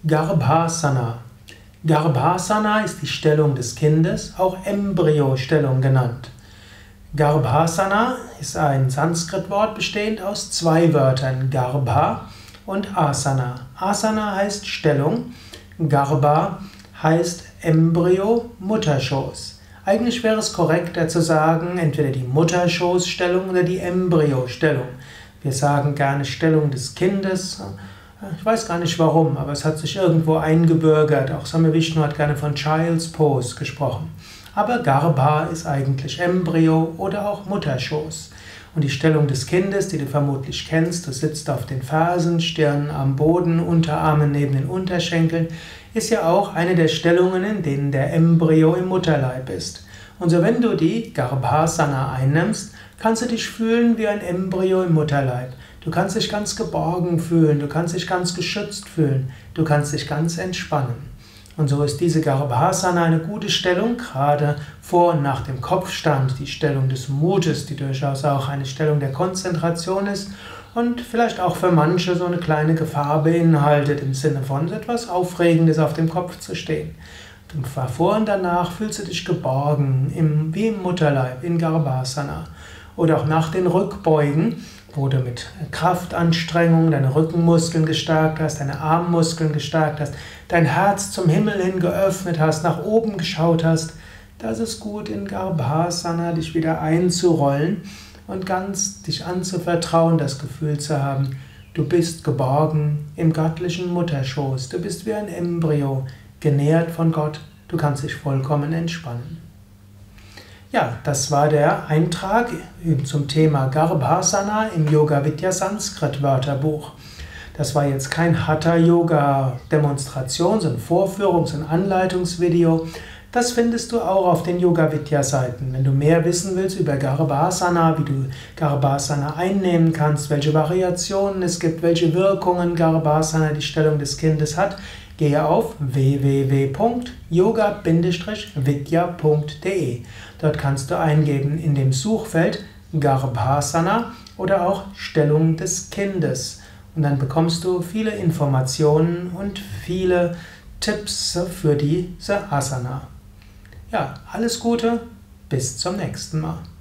Garbhasana. Garbhasana ist die Stellung des Kindes, auch Embryostellung genannt. Garbhasana ist ein Sanskritwort bestehend aus zwei Wörtern, Garbha und Asana. Asana heißt Stellung, Garbha heißt Embryo, Mutterschoß. Eigentlich wäre es korrekter zu sagen, entweder die Mutterschoßstellung oder die Embryostellung. Wir sagen gerne Stellung des Kindes. Ich weiß gar nicht warum, aber es hat sich irgendwo eingebürgert. Auch Swami Vishnu hat gerne von Child's Pose gesprochen. Aber Garbha ist eigentlich Embryo oder auch Mutterschoß. Und die Stellung des Kindes, die du vermutlich kennst, du sitzt auf den Fersen, Stirn am Boden, Unterarme neben den Unterschenkeln, ist ja auch eine der Stellungen, in denen der Embryo im Mutterleib ist. Und so wenn du die Garbhasana einnimmst, kannst du dich fühlen wie ein Embryo im Mutterleib. Du kannst dich ganz geborgen fühlen, du kannst dich ganz geschützt fühlen, du kannst dich ganz entspannen. Und so ist diese Garbhasana eine gute Stellung, gerade vor und nach dem Kopfstand, die Stellung des Mutes, die durchaus auch eine Stellung der Konzentration ist und vielleicht auch für manche so eine kleine Gefahr beinhaltet, im Sinne von etwas Aufregendes auf dem Kopf zu stehen. Und vor und danach fühlst du dich geborgen, wie im Mutterleib, in Garbhasana. Oder auch nach den Rückbeugen, wo du mit Kraftanstrengung deine Rückenmuskeln gestärkt hast, deine Armmuskeln gestärkt hast, dein Herz zum Himmel hin geöffnet hast, nach oben geschaut hast. Das ist gut, in Garbhasana dich wieder einzurollen und ganz dich anzuvertrauen, das Gefühl zu haben, du bist geborgen im göttlichen Mutterschoß, du bist wie ein Embryo, genährt von Gott, du kannst dich vollkommen entspannen. Ja, das war der Eintrag zum Thema Garbhasana im Yoga Vidya Sanskrit Wörterbuch. Das war jetzt kein Hatha-Yoga-Demonstrations- und Vorführungs- und Anleitungsvideo. Das findest du auch auf den Yoga Vidya Seiten. Wenn du mehr wissen willst über Garbhasana, wie du Garbhasana einnehmen kannst, welche Variationen es gibt, welche Wirkungen Garbhasana die Stellung des Kindes hat, gehe auf www.yoga-vidya.de. Dort kannst du eingeben in dem Suchfeld Garbhasana oder auch Stellung des Kindes. Und dann bekommst du viele Informationen und viele Tipps für diese Asana. Ja, alles Gute, bis zum nächsten Mal.